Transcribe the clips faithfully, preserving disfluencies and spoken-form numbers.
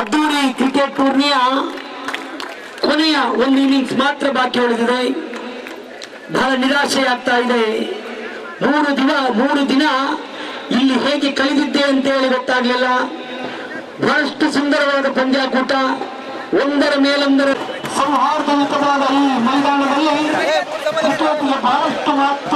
ಅದ್ದೂರಿ ಕ್ರಿಕೆಟ್ ಟೂರ್ನಿಯ ಕೊನೆಯ ಒಂದು ಇನ್ನಿಂಗ್ಸ್ ಮಾತ್ರ ಬಾಕಿ ಉಳಿದಿದೆ. ಬಹಳ ನಿರಾಶೆಯಾಗ್ತಾ ಇದೆ. ಮೂರು ದಿನ ಮೂರು ದಿನ ಇಲ್ಲಿ ಹೇಗೆ ಕಳೆದಿದ್ದೆ ಅಂತ ಹೇಳಿ ಗೊತ್ತಾಗ್ಲಿಲ್ಲ. ಬಹಳಷ್ಟು ಸುಂದರವಾದ ಪಂದ್ಯಾಕೂಟ, ಒಂದರ ಮೇಲೊಂದರ ಸೌಹಾರ್ದಯುತವಾದ ಈ ಮೈದಾನದಲ್ಲಿ ಕ್ರಿಕೆಟ್ಗೆ ಬಹಳಷ್ಟು ಮಹತ್ವ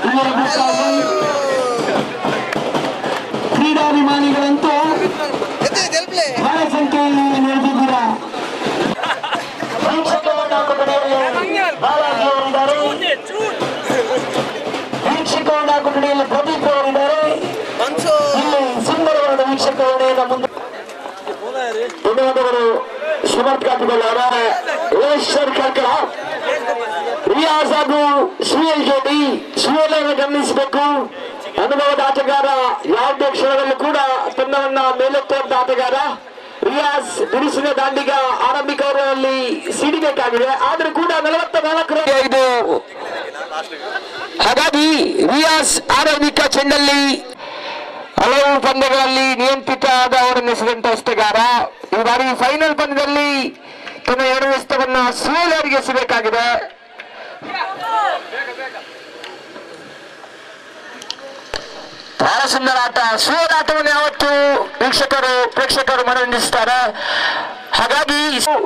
ಕ್ರೀಡಾಭಿಮಾನಿಗಳಂತೂ ಬಹಳ ಸಂಖ್ಯೆಯಲ್ಲಿ ನೆರೆದಿದ್ದೀರ. ವೀಕ್ಷಕವನ್ನ ಕೊಠಡಿಯಲ್ಲಿ ಬಾಲಾಜಿ ಅವರಿದ್ದಾರೆ, ವೀಕ್ಷಕವನ್ನ ಕೊಠಡಿಯಲ್ಲಿ ಪ್ರದೀಪ್ ಅವರಿದ್ದಾರೆ. ಇಲ್ಲಿ ಸುಂದರವಾದ ವೀಕ್ಷಕವಣೆಯನ್ನು ಮುಂದೆ ಧನ್ಯವಾದಗಳು. ಸಮರ್ಥ ಕಾಪಿಕೊಳ್ಳ ಯೋಗೇಶ್ವರ್ ಕರ್ಕಳ, ರಿಯಾಜ್ ಹಾಗೂ ಸುಯಲ್ ಜೋಡಿ. ಸುಯಲ್ ಅನ್ನು ಗಮನಿಸಬೇಕು. ಅನುಭವದ ಆಟಗಾರ, ಯಾವುದೇ ಕ್ಷಣದಲ್ಲೂ ಕೂಡ ತಂಡವನ್ನ ಮೇಲೆತ್ತುವಂತ ಆಟಗಾರ. ರಿಯಾಜ್ ಬಿರುಸಿನ ದಾಂಡಿಗ ಆರಂಭಿಕ ಓವರ್ನಲ್ಲಿ ಸಿಡಿಬೇಕಾಗಿದೆ, ಆದ್ರೂ ಕೂಡ ನಲವತ್ತ ನಾಲ್ಕು ಐದು. ಹಾಗಾಗಿ ರಿಯಾಜ್ ಆರಂಭಿಕ ಚೆಂಡಲ್ಲಿ ಹಲವು ಪಂದ್ಯಗಳಲ್ಲಿ ನಿಯಂತ್ರಿತ ಆದ ಅವರನ್ನು ಎಸೆದಂತ ಎಸೆಗಾರ. ಈ ಬಾರಿ ಫೈನಲ್ ಪಂದ್ಯದಲ್ಲಿ ತನ್ನ ಎರಡು ಎಸೆತವನ್ನ ಸುಯಲ್ ಅವರಿಗೆ ಎಸೆಬೇಕಾಗಿದೆ. ಬಹಳ ಸುಂದರ ಆಟ. ಸುಯಲ್ ಆಟವನ್ನು ಯಾವತ್ತು ವೀಕ್ಷಕರು ಪ್ರೇಕ್ಷಕರು ಮನರಂಜಿಸುತ್ತಾರೆ. ಹಾಗಾಗಿ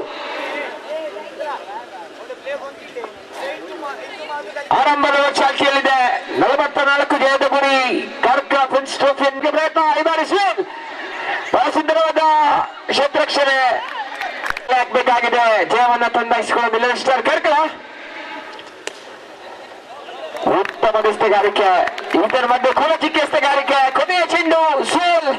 ಆರಂಭದ ಚಾಲ್ತಿಯಲ್ಲಿದೆ. ನಲವತ್ತ ನಾಲ್ಕು ಜಯದ ಗುರಿ. ಕರ್ಕ ಪ್ರಿನ್ಸ್ ಟ್ರೋಫಿ ಪ್ರಯತ್ನ. ಈ ಬಾರಿ ಸುಯಲ್ ಬಹಳ ಸುಂದರವಾದ ಕ್ಷೇತ್ರಕ್ಷಣೆ ಹಾಕಬೇಕಾಗಿದೆ. ಜಯವನ್ನ ತಂದಾಯಿಸಿಕೊಳ್ಳಲು ಮಿಸ್ಟರ್ ಕರ್ಕಳ. ಉತ್ತಮ ಎಸೆಗಾರಿಕೆ, ಇದರ ಮಧ್ಯೆ ಕೂಡ ಚಿಕ್ಕ ಎಸೆಗಾರಿಕೆ. ಕೊನೆಯ ಚೆಂಡು ಸುಯಲ್.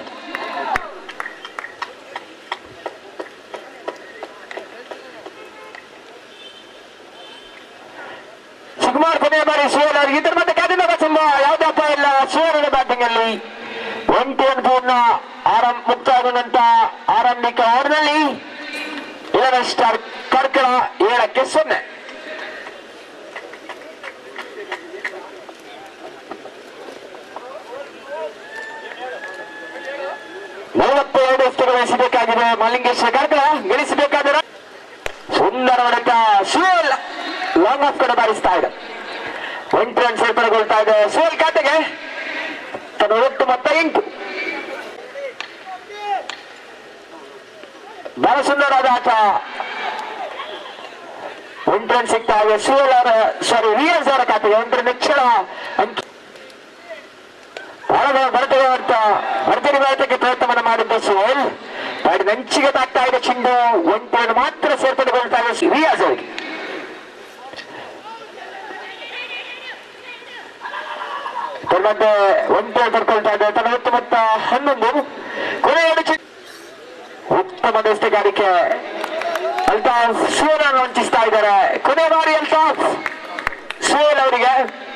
ಸುಕುಮಾರ್ ಕೊನೆಯ ಬಾರಿ ಸುಯಲ್ ಅವರಿಗೆ. ಇದರ ಮಧ್ಯೆ ಕದಿನ ಬಸಮ್ಮ, ಯಾವುದೇ ಅಪಾಯ ಇಲ್ಲ ಸುಯಲ್ ಬ್ಯಾಟಿಂಗ್ ಅಲ್ಲಿ. ಒಂಟಿ ಒನ್ ಪೂರ್ಣ ಆರಂಭ ಮುಕ್ತಾಗುವಂತ ಆರಂಭಿಕ ಓವರ್ನಲ್ಲಿ ಇಲೆವೆನ್ ಸ್ಟಾರ್ ಕರ್ಕಳ ಏಳಕ್ಕೆ ಸೊನ್ನೆ. ನಲವತ್ತೆರಡು ಎಷ್ಟುಗಳು ಎಸೆಯಬೇಕಾಗಿದೆ ಮಲ್ಲಿಂಗೇಶ್ವರ ಕರ್ಕಳ. ಗಳಿಸಬೇಕಾದರೆ ಸುಂದರ ಹೊಡೆತ. ಸುಯಲ್ ಲಾಂಗ್ ಆಫ್ ಕಡೆ ಬಾರಿಸ್ತಾ ಇದೆ. ಎಂಟು ರನ್ ಸೇರ್ಪಡೆಗೊಳ್ತಾ ಇದೆ ಸುಯಲ್ ಖಾತೆಗೆ. ತನ್ನ ಒಟ್ಟು ಮೊತ್ತ ಎಂಟು. ಬಹಳ ಸುಂದರವಾದ ಆಟ. ಎಂಟು ರನ್ ಸಿಗ್ತಾ ಇದೆ ಸುಯಲ್ ಅವರ ಸಾರಿ ರಿಯಾಜ್ ಅವರ ಖಾತೆಗೆ. ಎಂಟು ರನ್ ಹೆಚ್ಚಳ ಅಂಕಿ ಬಹಳ ಬರ್ತದೆ ಅಂತ ಭರ್ಜರಿ ಭಾರತಕ್ಕೆ ಪ್ರಯತ್ನವನ್ನು ಮಾಡಿದ್ದ ಸುಯಲ್. ಬ್ಯಾಟ್ ನಂಚಿಗೆ ತಾಗ್ತಾ ಇದೆ ಚೆಂಡು. ಎಂಟು ರನ್ ಮಾತ್ರ ಸೇರ್ಪಡೆಗೊಳ್ತಾ ಇದೆ ರಿಯಾಜ್ ಅವರಿಗೆ. ಮಧ್ಯೆ ಒಂಟೆ ಕರ್ಕೊಳ್ತಾ ಇದೆ. ತನ್ನ ಒಟ್ಟು ಮೊತ್ತ ಹನ್ನೊಂದು. ಕೊನೆಯ ಉತ್ತಮ ಎಸೆಗಾರಿಕೆ. ಅಲ್ತಾಫ್ ಸುಯಲ್ ಅನ್ನು ವಂಚಿಸ್ತಾ ಇದ್ದಾರೆ. ಕೊನೆಯ ಬಾರಿ ಅಲ್ತಾಫ್ ಸುಯಲ್ ಅವರಿಗೆ.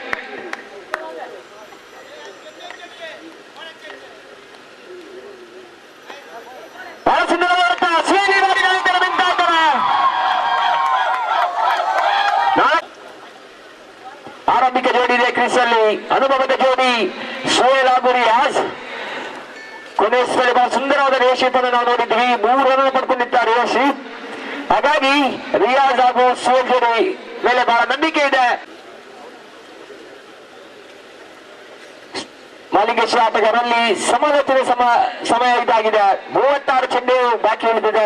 ಬಹಳ ಸುಂದರವಾದ ಸುಯಲ್ ಈ ಬಾರಿ ನಿಂತಾ ಇದ್ದಾರೆ. ಆರಂಭಿಕ ಜೋಡಿ ಇದೆ ಕ್ರೀಸ್ ಅಲ್ಲಿ. ಅನುಭವದ ಜೋಡಿ ಸುಯಲ್ ಹಾಗೂ ರಿಯಾಜ್. ಕೊನೆಯಲ್ಲಿ ಬಹಳ ಸುಂದರವಾದ ರೇಷಿಪ್ ಅನ್ನು ನಾವು ನೋಡಿದ್ವಿ. ಮೂರು ರನ್ ಪಡ್ಕೊಂಡಿದ್ದಾರೆ ರೇಷಿ. ಹಾಗಾಗಿ ರಿಯಾಜ್ ಹಾಗೂ ಸುಯಲ್ ಜೋಡಿ ಮೇಲೆ ಬಹಳ ನಂಬಿಕೆ ಇದೆ. ಮಲ್ಲಿಂಗೇಶ್ವರ ಆಟಗಾರರಲ್ಲಿ ಸಮಾನತೆಯ ಸಮ ಸಮಯ ಇದಾಗಿದೆ. ಮೂವತ್ತಾರು ಚೆಂಡು ಬಾಕಿ ಉಳಿದಿದೆ.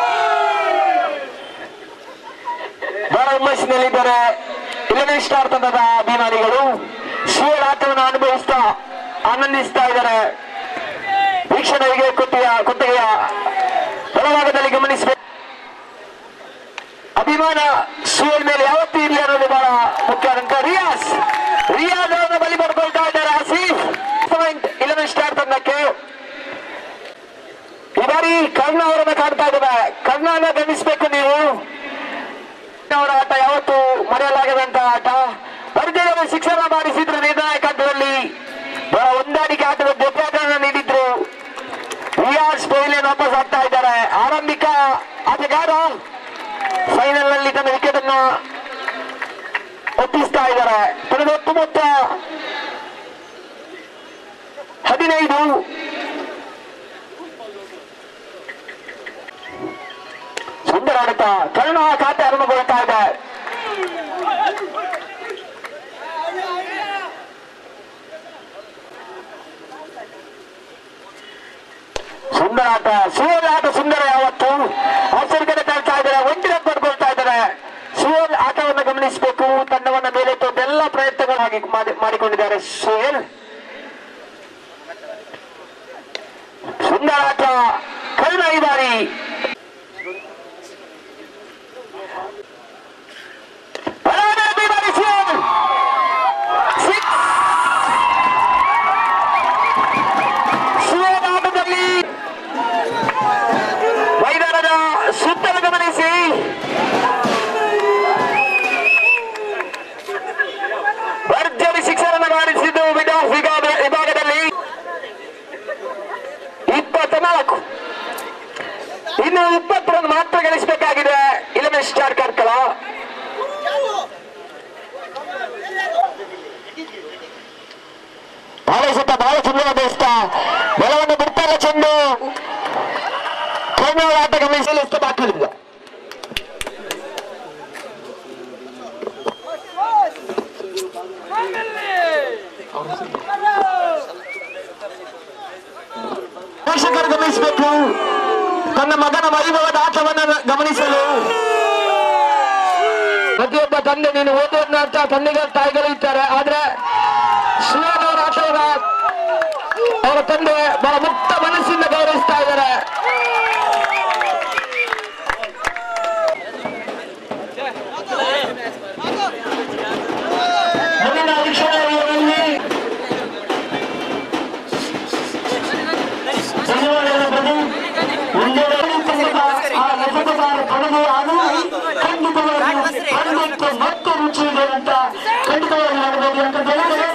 ಬಹಳ ಹುಮ್ಮಸ್ಸಿನಲ್ಲಿದ್ದಾರೆ ಇಲೆವೆನ್ ಸ್ಟಾರ್ ತಂಡದ ಅಭಿಮಾನಿಗಳು. ಸುಯಲ್ ಆಟವನ್ನು ಅನುಭವಿಸ್ತಾ ಆನಂದಿಸ್ತಾ ಇದ್ದಾರೆ. ವೀಕ್ಷಣೆಗೆ ಕೊಟ್ಟಿಯ ಕೊಟ್ಟಿಗೆಯ ಬಲಭಾಗದಲ್ಲಿ ಗಮನಿಸಬೇಕು. ಅಭಿಮಾನ ಸುಯಲ್ ಮೇಲೆ ಯಾವತ್ತೂ ಇರಲಿ ಅನ್ನೋದು ಬಹಳ ಮುಖ್ಯ ಅಂತ. ರಿಯಾಜ್ ರಿಯಾಜ್ ಅವರನ್ನು ಬಲಿ ಪಡ್ಕೊಳ್ತಾ ಇದ್ದಾರೆ ಆಸೀಫ್. ಇಲೆವೆನ್ ಸ್ಟಾರ್ ತಂಡಕ್ಕೆ ಈ ಬಾರಿ ಕರ್ಣ ಅವರನ್ನ ಕಾಡ್ತಾ ಇದ್ದಾರೆ. ಕರ್ಣನ ಗಮನಿಸಬೇಕು ನೀವು. ಅವರ ಆಟ ಯಾವತ್ತು ಮರೆಯಲಾಗದಂತ ಆಟ. ಭರ್ಜರಿ ಶಿಕ್ಷಣ ಮಾಡಿಸಿದ್ರು ನಿರ್ಣಾಯಕ ಆಟದಲ್ಲಿ. ಬಹಳ ಹೊಂದಾಣಿಕೆ ಆಟದ ಜೊತೆಯನ್ನು ನೀಡಿದ್ರು. ರಿಯಾಜ್ ಪೈಲಿಯನ್ ವಾಪಸ್ ಆಗ್ತಾ ಇದ್ದಾರೆ. ಆರಂಭಿಕ ಆಟಗಾರ ಫೈನಲ್ ನಲ್ಲಿ ತನ್ನ ವಿಕೆಟ್ ಅನ್ನು ಒಪ್ಪಿಸ್ತಾ ಇದ್ದಾರೆ. ತನಗೆ ಒಟ್ಟು ಮೊತ್ತ ಹದಿನೈದು. ಸುಂದರ ಆಡತ ಕರ್ಣ ಖಾತೆ ಆರಂಭಗೊಳ್ತಾ ಇದೆ. ಸುಂದರ ಆಟ ಸುವಲ್ ಆಟ ಸುಂದರ ಯಾವತ್ತು ಆಚರಣೆ ತರ್ತಾ ಇದ್ದಾರೆ. ಒಂಟಿನ ಪಡ್ಕೊಳ್ತಾ ಇದ್ದಾರೆ. ಸುವಲ್ ಆಟವನ್ನು ಗಮನಿಸಬೇಕು. ತಂಡವನ್ನ ಮೇಲೆ ಎಲ್ಲ ಪ್ರಯತ್ನಗಳಾಗಿ ಮಾಡಿಕೊಂಡಿದ್ದಾರೆ. ಸುಹೇಲ್ ಸುಂದರ ಆಟ ಕರ್ಣ ಈ ಬಾರಿ ಮೈದಾನದ ಸುತ್ತಲೂ ಗಮನಿಸಿ. ಭರ್ಜರಿ ಶಿಕ್ಷಣ ಮಾಡಿಸಿದ್ದು ವಿಭಾಗದಲ್ಲಿ ಇಪ್ಪತ್ತ ನಾಲ್ಕು. ಇನ್ನು ಇಪ್ಪತ್ತು ರನ್ ಮಾತ್ರ ಗಳಿಸಬೇಕಾಗಿದೆ ಇಲೆವೆನ್ ಸ್ಟಾರ್ ಕಾರ್ಕಳ. ಬಹಳ ಸುತ್ತ ಬಹಳ ಸುಂದರ ಬೇಸ್ತ ಬಲವನ್ನು ಬಿಡ್ತಾರ ಚೆಂಡು ಕರ್ನಾಟಕ ಆಟ ಗಮನಿಸಲು ಎಷ್ಟು ಬಾಕಿಲ್ಲ. ಪ್ರೇಕ್ಷಕರು ಗಮನಿಸಬೇಕು. ತನ್ನ ಮಗನ ವೈಭವದ ಆಟವನ್ನು ಗಮನಿಸಲು ಪ್ರತಿಯೊಬ್ಬ ತಂದೆ ನೀನು ಓದುವುದನ್ನ ಅಂತ ತಂದೆಗಳ ತಾಯಿಗಳು ಇರ್ತಾರೆ. ಆದ್ರೆ ಸುವರ್ಣ ಅವರ ಆಟವನ್ನ ಅವರ ತಂದೆ ಬಹಳ ಮುಕ್ತ ಮನಸ್ಸಿಂದ ಗೌರವಿಸ್ತಾ ಇದ್ದಾರೆ. ಮುಂದಿನ ವೀಕ್ಷಣೆಯಲ್ಲಿ ಮತ್ತೆ ರುಚಿ ಇದೆ ಅಂತ ಖಂಡಿತವಾಗಿ ಮಾಡಬಹುದು ಅಂತ ಹೇಳಿದ್ರೆ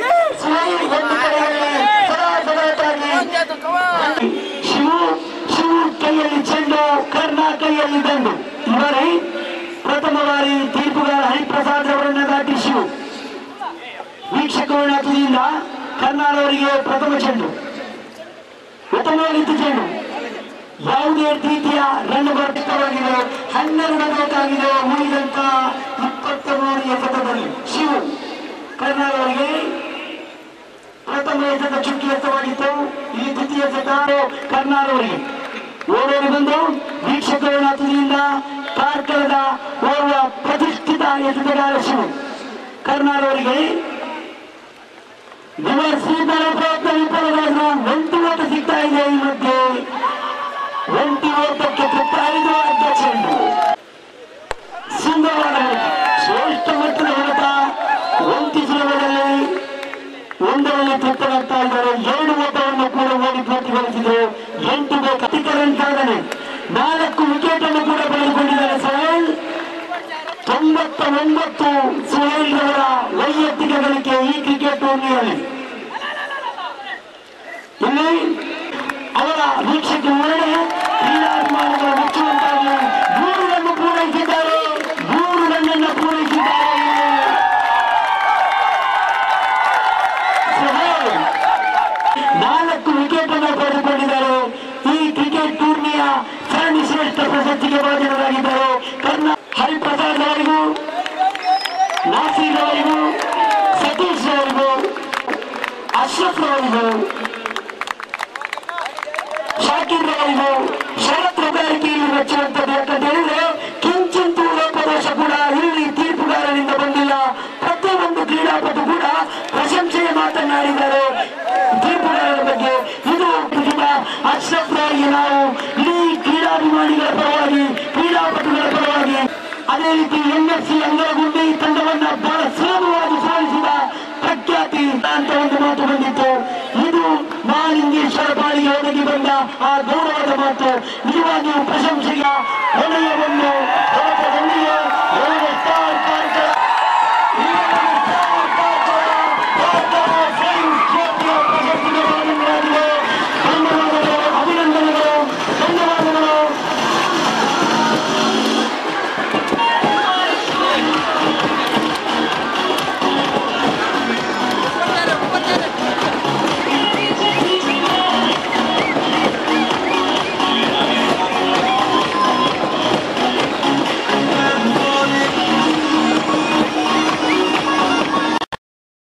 ಶಿವು ಶಿವು ಕೈಯಲ್ಲಿ ಚೆಂಡು ಕರ್ಣ ಕೈಯಲ್ಲಿ ದಂಡು. ಈ ಬಾರಿ ಪ್ರಥಮ ಬಾರಿ ತೀರ್ಪುಗಾರ ಹರಿಪ್ರಸಾದ್ ಅವರನ್ನ ದಾಟಿ ಶಿವು ವೀಕ್ಷಕರ ತುದಿಯಿಂದ ಕರ್ನಾಟಕವರಿಗೆ ಪ್ರಥಮ ಚೆಂಡು ಉತ್ತಮವಾಗಿತ್ತು. ಚೆಂಡು ಯಾವುದೇ ರೀತಿಯ ರನ್ ವರ್ಧಿತವಾಗಿದೆ. ಹನ್ನೆರಡು ಬೇಕಾಗಿದೆ ಉಳಿದಂತ ಇಪ್ಪತ್ತ ಮೂರು ಎಸೆತದಲ್ಲಿ ಶಿವು ಕರ್ನಾಟಕವರಿಗೆ ಪ್ರಥಮ ಎಸೆತ ಚುಕ್ಕಿ ಎಸವಾಗಿತ್ತು. ಈ ದ್ವಿತೀಯ ಎಸೆತ ಕರ್ನಾಟಕವರಿಗೆ ಓಡೋಡಿ ಬಂದು ವೀಕ್ಷಕರ ತುದಿಯಿಂದ ಕಾರ್ಕಳದ ಓರ್ವ ಪ್ರತಿಷ್ಠಿತ ಎಸೆತಗಾರ ಶಿವು ಕರ್ನಾಟಕವರಿಗೆ ವಿಮರ್ಶಿಸಿದ ಪ್ರಯತ್ನ ವಿಫಲವಾದರೂ ಒಂಟಿ ಓಟ ಸಿಗ್ತಾ ಇದೆ. ಈ ಮಧ್ಯೆ ಒಂಟಿ ಓಟಕ್ಕೆ ತೃಪ್ತಾಯಿತು ಅಧ್ಯಕ್ಷ ಸುಂದರವಾದ ಶ್ರೇಷ್ಠ ಮಟ್ಟದ ಹೊಡೆತ ಒಂಟಿ ಸುಲಭದಲ್ಲಿ ಒಂದರಲ್ಲಿ ತೃಪ್ತರಾಗ್ತಾ ಇದ್ದಾರೆ. ಎರಡು ಓಟವನ್ನು ಕೂಡ ಓಡಿ ಪೂರ್ತಿಗೊಳಿಸಿದ್ರು. ಎಂಟು ಬೇಕು ರನ್ ಸಾಧನೆ. ನಾಲ್ಕು ವಿಕೆಟ್ ಅನ್ನು ಕೂಡ ಪಡೆದುಕೊಂಡಿದ್ದಾರೆ ಸುಹೇಲ್. ತೊಂಬತ್ತ ಒಂಬತ್ತು ಸುಹೇಲ್ ರವರ ವೈಯಕ್ತಿಕ ಗಳಿಕೆ ಈ ಕ್ರಿಕೆಟ್ ಟೂರ್ನಿಯಲ್ಲಿ. ಇಲ್ಲಿ ಅವರ ವೀಕ್ಷಕ ವಿವರಣೆ ಕ್ರೀಡಾಭಿಮಾನಿಗಳ ಮೆಚ್ಚುವಂತಾಗಿ ಮೂರು ರನ್ ಪೂರೈಸಿದ್ದಾರೆ. ಮೂರು ರನ್ ಅನ್ನು ಪೂರೈಸಿದ್ದಾರೆ. ನಾಲ್ಕು ವಿಕೆಟ್ ಅನ್ನು ಪಡೆದುಕೊಂಡಿದ್ದಾರೆ. ಈ ಕ್ರಿಕೆಟ್ ಟೂರ್ನಿಯ ಸರಣಿ ಶ್ರೇಷ್ಠ ಪ್ರಶಸ್ತಿಗೆ ಭಾಜನರಾಗಿದ್ದಾರೆ. ಕರ್ನಾ ಹರಿಪ್ರಸಾದ್ ಅವರಿಗೂ, ನಾಸೀರ್ ಅವರಿಗೂ, ಸತೀಶ್ ಅವರಿಗೂ, ಅಶ್ರಫ್ ಅವರಿಗೂ, ಶಾಕಿರ್ ಅವರಿಗೂ ಷರತ್ತು ಗಾರಿಕೆಯಲ್ಲಿ ಮೆಚ್ಚುವಂಥದ್ದು. ಯಾಕಂತ ಹೇಳಿದ್ರೆ ಕಿಂಚಿಂತೂ ಲೋಪದೋಷ ಕೂಡ ಇಲ್ಲಿ ತೀರ್ಪುಗಾರರಿಂದ ಬಂದಿಲ್ಲ. ಪ್ರತಿಯೊಂದು ಕ್ರೀಡಾಪಟು ಕೂಡ ಪ್ರಶಂಸೆಯ ಮಾತನಾಡಿದ್ದಾರೆ ತೀರ್ಪುಗಾರರ ಬಗ್ಗೆ. ಇದು ಅಶ್ರಫ್ ಅವರಿಗೆ ನಾವು ಇಡೀ ಕ್ರೀಡಾಭಿಮಾನಿಗಳ ಪರವಾಗಿ ಕ್ರೀಡಾಪಟುಗಳ ಪರವಾಗಿ ಅದೇ ರೀತಿ ಎನ್ಎಫ್ಸಿ ಅಂಗರಗುಂಡಿ ತಂಡವನ್ನ ಬಹಳ ಸುಲಭವಾಗಿ ಸೋಲಿಸಿದ ಪ್ರಖ್ಯಾತಿ ಅಂತ ಒಂದು ಮಾತು ಬಂದಿತ್ತು. ಇದು ಮಹಾಲಿಂಗೇಶ್ವರ ಪಾಳಿಗೆ ಒದಗಿ ಬಂದ ಆ ಗೌರವದ ಮಾತು. ನಿಜವಾಗಿಯೂ ಪ್ರಶಂಸೆಯ ಹೊಣೆಯ ಒಂದು